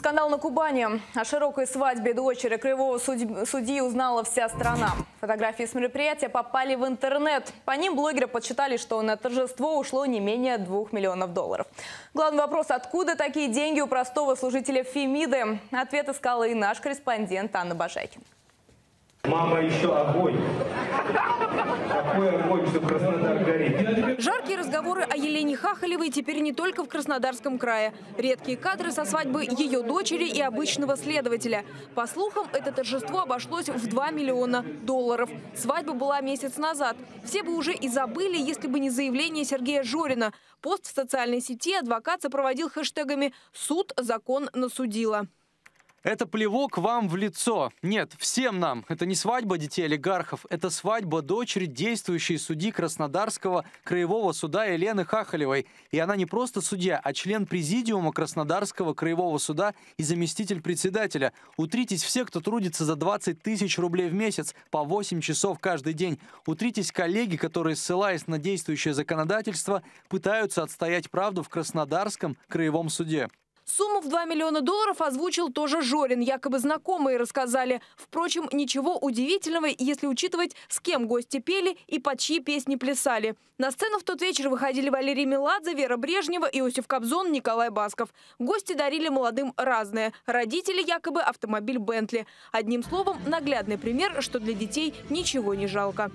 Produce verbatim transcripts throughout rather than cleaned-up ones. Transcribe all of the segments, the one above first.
Скандал на Кубани. О широкой свадьбе дочери краевого судьи узнала вся страна. Фотографии с мероприятия попали в интернет. По ним блогеры подсчитали, что на торжество ушло не менее двух миллионов долларов. Главный вопрос – откуда такие деньги у простого служителя Фемиды? Ответ искала и наш корреспондент Анна Бажайкина. Мама, еще огонь. Какой огонь, что Краснодар горит. Жаркие разговоры о Елене Хахалевой теперь не только в Краснодарском крае. Редкие кадры со свадьбы ее дочери и обычного следователя. По слухам, это торжество обошлось в два миллиона долларов. Свадьба была месяц назад. Все бы уже и забыли, если бы не заявление Сергея Жорина. Пост в социальной сети адвокат сопроводил хэштегами «Суд закон насудила». Это плевок вам в лицо. Нет, всем нам. Это не свадьба детей олигархов. Это свадьба дочери действующей судьи Краснодарского краевого суда Елены Хахалевой. И она не просто судья, а член президиума Краснодарского краевого суда и заместитель председателя. Утритесь все, кто трудится за двадцать тысяч рублей в месяц, по восемь часов каждый день. Утритесь коллеги, которые, ссылаясь на действующее законодательство, пытаются отстоять правду в Краснодарском краевом суде. Сумму в два миллиона долларов озвучил тоже Жорин. Якобы знакомые рассказали. Впрочем, ничего удивительного, если учитывать, с кем гости пели и под чьи песни плясали. На сцену в тот вечер выходили Валерий Меладзе, Вера Брежнева, Иосиф Кобзон, Николай Басков. Гости дарили молодым разное. Родители якобы автомобиль Бентли. Одним словом, наглядный пример, что для детей ничего не жалко.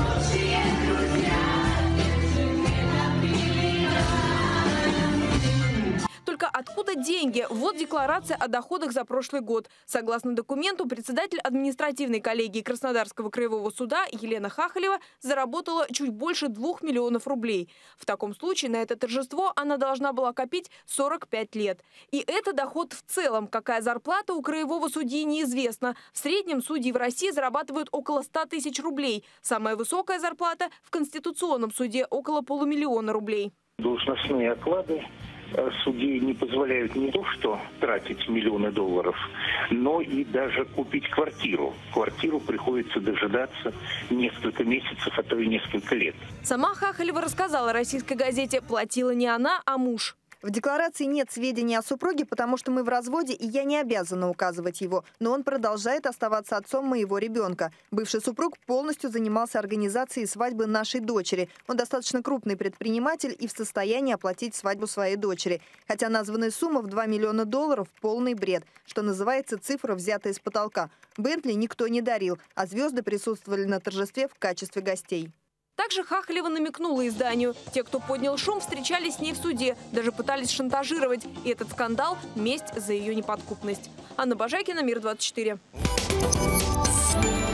Только откуда деньги? Вот декларация о доходах за прошлый год. Согласно документу, председатель административной коллегии Краснодарского краевого суда Елена Хахалева заработала чуть больше двух миллионов рублей. В таком случае на это торжество она должна была копить сорок пять лет. И это доход в целом. Какая зарплата у краевого судьи, неизвестно. В среднем судьи в России зарабатывают около ста тысяч рублей. Самая высокая зарплата в Конституционном суде – около полумиллиона рублей. Должностные оклады судей не позволяют не то что тратить миллионы долларов, но и даже купить квартиру. Квартиру приходится дожидаться несколько месяцев, а то и несколько лет. Сама Хахалева рассказала российской газете, платила не она, а муж. В декларации нет сведений о супруге, потому что мы в разводе, и я не обязана указывать его. Но он продолжает оставаться отцом моего ребенка. Бывший супруг полностью занимался организацией свадьбы нашей дочери. Он достаточно крупный предприниматель и в состоянии оплатить свадьбу своей дочери. Хотя названная сумма в два миллиона долларов – полный бред. Что называется, цифра, взятая из потолка. Бентли никто не дарил, а звезды присутствовали на торжестве в качестве гостей. Также Хахалева намекнула изданию. Те, кто поднял шум, встречались с ней в суде. Даже пытались шантажировать. И этот скандал – месть за ее неподкупность. Анна Бажайкина, Мир двадцать четыре.